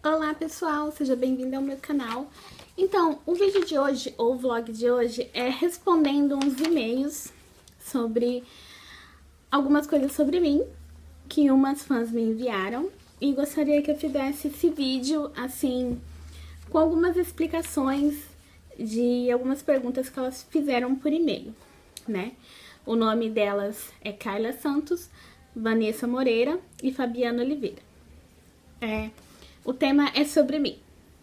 Olá pessoal, seja bem-vindo ao meu canal. Então, o vídeo de hoje, ou o vlog de hoje, é respondendo uns e-mails sobre algumas coisas sobre mim, que umas fãs me enviaram. E gostaria que eu fizesse esse vídeo, assim, com algumas explicações de algumas perguntas que elas fizeram por e-mail, né? O nome delas é Carla Santos, Vanessa Moreira e Fabiana Oliveira. O tema é sobre mim.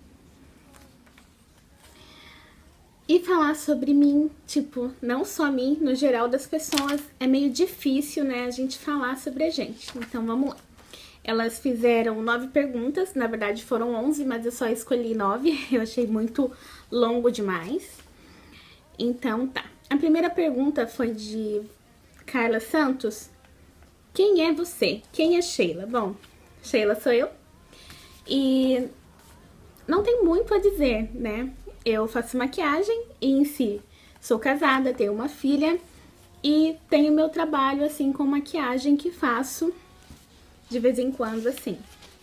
E falar sobre mim, tipo, não só mim, no geral das pessoas, é meio difícil, né, a gente falar sobre a gente. Então, vamos lá. Elas fizeram 9 perguntas, na verdade foram 11, mas eu só escolhi 9, eu achei muito longo demais. Então, tá. A primeira pergunta foi de Carla Santos. Quem é você? Quem é Sheila? Bom, Sheila sou eu. E não tem muito a dizer, né? Eu faço maquiagem e em si sou casada, tenho uma filha e tenho meu trabalho assim com maquiagem que faço de vez em quando assim.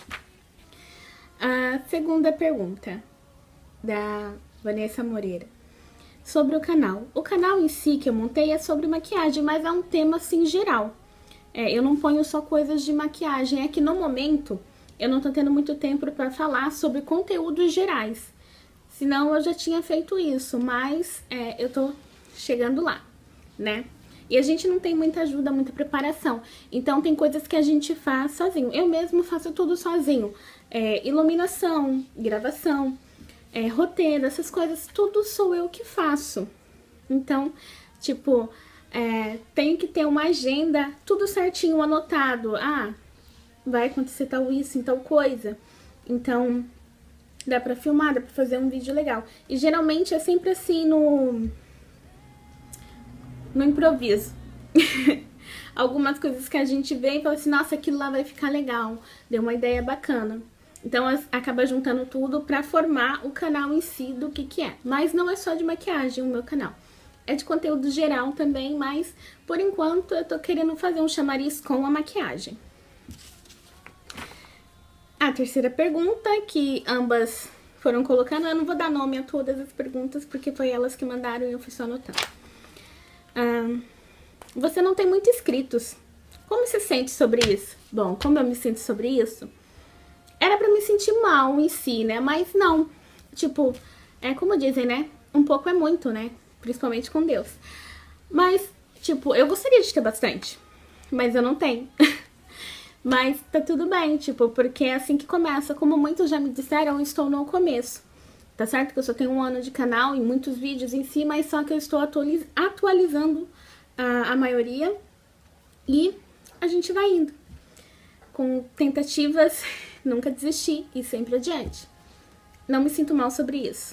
A segunda pergunta da Vanessa Moreira. Sobre o canal. O canal em si que eu montei é sobre maquiagem, mas é um tema assim geral. Eu não ponho só coisas de maquiagem, é que no momento eu não tô tendo muito tempo para falar sobre conteúdos gerais. Senão eu já tinha feito isso, mas eu tô chegando lá, né? E a gente não tem muita ajuda, muita preparação. Então tem coisas que a gente faz sozinho. Eu mesmo faço tudo sozinho. Iluminação, gravação, roteiro, essas coisas, tudo sou eu que faço. Então, tipo, tenho que ter uma agenda, tudo certinho, anotado. Ah, vai acontecer tal isso, em tal coisa. Então, dá pra filmar, dá pra fazer um vídeo legal. E geralmente é sempre assim no improviso. Algumas coisas que a gente vê e fala assim, nossa, aquilo lá vai ficar legal. Deu uma ideia bacana. Então, acaba juntando tudo pra formar o canal em si do que é. Mas não é só de maquiagem o meu canal. É de conteúdo geral também, mas por enquanto eu tô querendo fazer um chamariz com a maquiagem. A terceira pergunta, que ambas foram colocando, eu não vou dar nome a todas as perguntas, porque foi elas que mandaram e eu fui só anotando. Você não tem muitos inscritos. Como se sente sobre isso? Bom, como eu me sinto sobre isso? Era pra me sentir mal em si, né? Mas não. Tipo, como dizem, né? Um pouco é muito, né? Principalmente com Deus. Mas, tipo, eu gostaria de ter bastante. Mas eu não tenho. Mas tá tudo bem, tipo, porque é assim que começa. Como muitos já me disseram, eu estou no começo. Tá certo que eu só tenho 1 ano de canal e muitos vídeos em si, mas só que eu estou atualizando a maioria. E a gente vai indo. Com tentativas, nunca desisti e sempre adiante. Não me sinto mal sobre isso.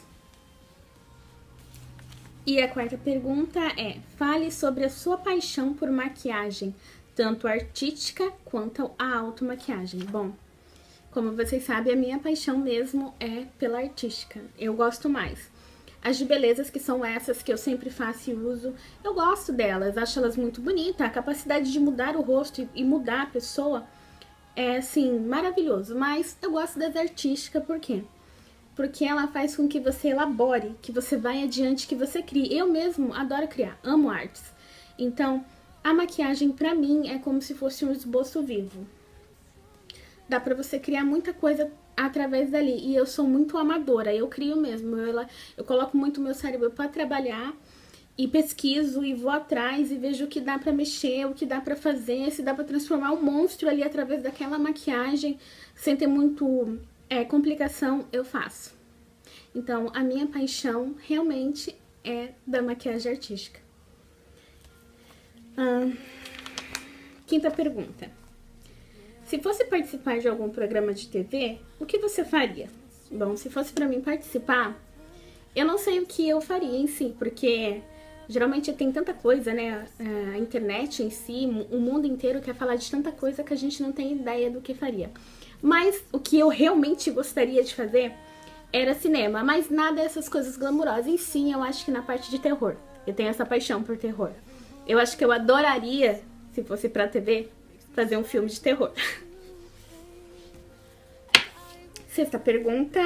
E a quarta pergunta é: fale sobre a sua paixão por maquiagem, tanto artística quanto a automaquiagem. Bom, como vocês sabem, a minha paixão mesmo é pela artística. Eu gosto mais. As de belezas, que são essas que eu sempre faço e uso, eu gosto delas, acho elas muito bonitas. A capacidade de mudar o rosto e mudar a pessoa é, assim, maravilhoso. Mas eu gosto das artísticas, por quê? Porque ela faz com que você elabore, que você vai adiante, que você crie. Eu mesmo adoro criar, amo artes. Então, a maquiagem pra mim é como se fosse um esboço vivo. Dá pra você criar muita coisa através dali. E eu sou muito amadora, eu crio mesmo. Eu coloco muito meu cérebro pra trabalhar e pesquiso e vou atrás e vejo o que dá pra mexer, o que dá pra fazer, se dá pra transformar um monstro ali através daquela maquiagem, sem ter muito complicação, eu faço. Então, a minha paixão realmente é da maquiagem artística. Quinta pergunta. Se fosse participar de algum programa de TV, o que você faria? Bom, se fosse pra mim participar, eu não sei o que eu faria em si, porque geralmente tem tanta coisa, né? A internet em si, o mundo inteiro quer falar de tanta coisa que a gente não tem ideia do que faria. Mas o que eu realmente gostaria de fazer era cinema, mas nada dessas coisas glamourosas. E sim, eu acho que na parte de terror. Eu tenho essa paixão por terror. Eu acho que eu adoraria, se fosse pra TV, fazer um filme de terror. Sexta pergunta.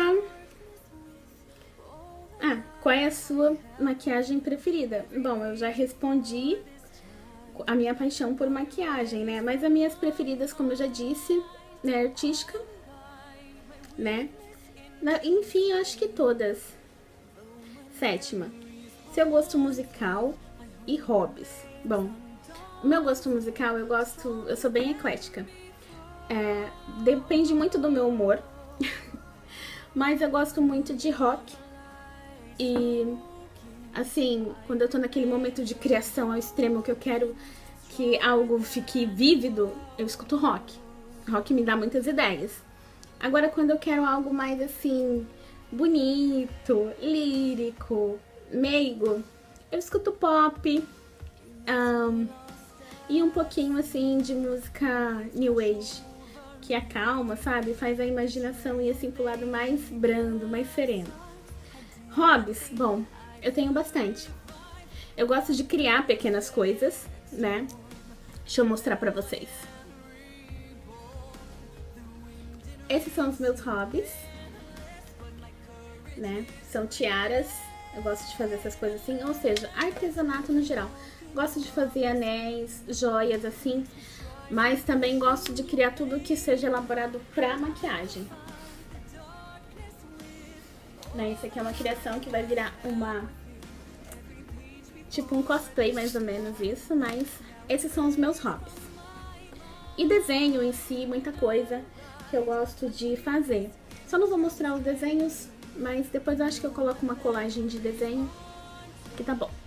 Qual é a sua maquiagem preferida? Bom, eu já respondi a minha paixão por maquiagem, né? Mas as minhas preferidas, como eu já disse, né? Artística, né? Enfim, eu acho que todas. Sétima, seu gosto musical e hobbies. Bom, o meu gosto musical, eu sou bem eclética. Depende muito do meu humor. Mas eu gosto muito de rock. E, assim, quando eu tô naquele momento de criação ao extremo, que eu quero que algo fique vívido, eu escuto rock. Rock me dá muitas ideias. Agora, quando eu quero algo mais, assim, bonito, lírico, meigo, eu escuto pop. E um pouquinho, assim, de música New Age, que acalma, sabe? Faz a imaginação ir, assim, pro lado mais brando, mais sereno. Hobbies, bom, eu tenho bastante. Eu gosto de criar pequenas coisas, né? Deixa eu mostrar pra vocês. Esses são os meus hobbies, né? São tiaras, eu gosto de fazer essas coisas assim, ou seja, artesanato no geral. Gosto de fazer anéis, joias assim, mas também gosto de criar tudo que seja elaborado pra maquiagem. Né? Isso aqui é uma criação que vai virar tipo um cosplay, mais ou menos isso, mas esses são os meus hobbies. E desenho em si, muita coisa que eu gosto de fazer. Só não vou mostrar os desenhos, mas depois eu acho que eu coloco uma colagem de desenho, que tá bom.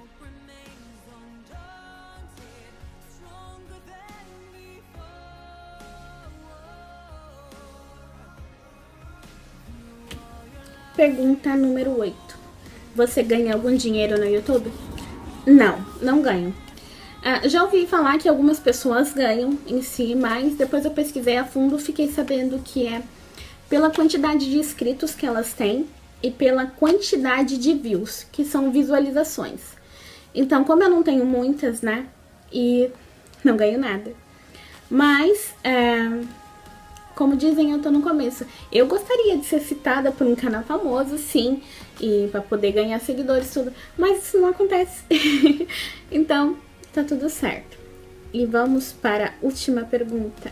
Pergunta número 8. Você ganha algum dinheiro no YouTube? Não, não ganho. Já ouvi falar que algumas pessoas ganham em si, mas depois eu pesquisei a fundo e fiquei sabendo que é pela quantidade de inscritos que elas têm e pela quantidade de views, que são visualizações. Então, como eu não tenho muitas, né, e não ganho nada. Mas, como dizem, eu tô no começo. Eu gostaria de ser citada por um canal famoso, sim, e pra poder ganhar seguidores, tudo, mas isso não acontece. Então, tá tudo certo. E vamos para a última pergunta.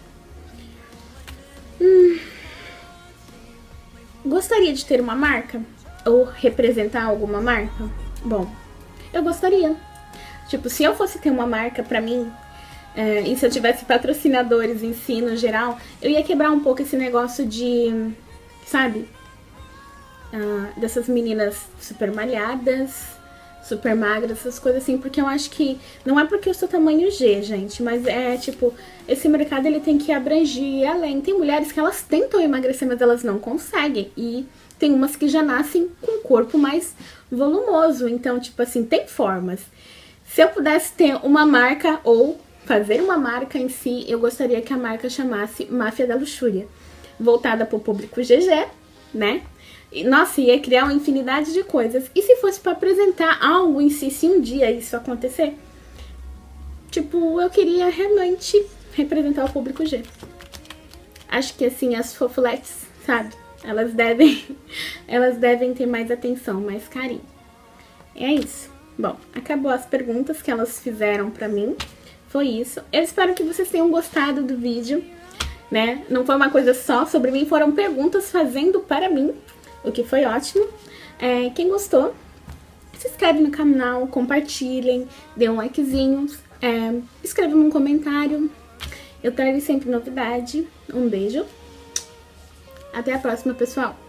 Gostaria de ter uma marca? Ou representar alguma marca? Bom, eu gostaria. Tipo, se eu fosse ter uma marca pra mim, e se eu tivesse patrocinadores em si, no geral, eu ia quebrar um pouco esse negócio de, sabe, dessas meninas super malhadas, super magras, essas coisas assim, porque eu acho que, não é porque eu sou tamanho G, gente, mas tipo, esse mercado ele tem que abranger além. Tem mulheres que elas tentam emagrecer, mas elas não conseguem, e tem umas que já nascem com um corpo mais volumoso, então, tipo assim, tem formas. Se eu pudesse ter uma marca ou fazer uma marca em si, eu gostaria que a marca chamasse Máfia da Luxúria, voltada para o público GG, né? E, nossa, ia criar uma infinidade de coisas. E se fosse para apresentar algo em si, se um dia isso acontecer, tipo, eu queria realmente representar o público G. Acho que assim, as fofuletes, sabe? Elas devem ter mais atenção, mais carinho. É isso. Bom, acabou as perguntas que elas fizeram pra mim. Foi isso. Eu espero que vocês tenham gostado do vídeo, né? Não foi uma coisa só sobre mim, foram perguntas fazendo para mim, o que foi ótimo. Quem gostou, se inscreve no canal, compartilhem, dê um likezinho, escreva um comentário. Eu trago sempre novidade. Um beijo. Até a próxima, pessoal.